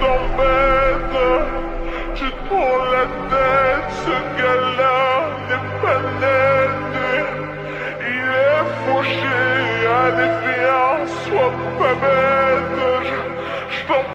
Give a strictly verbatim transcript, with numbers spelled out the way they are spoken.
t'embête. Tu te prends la tête, ce gars-là n'est pas net. Il est fauché, allez viens, sois pas bête.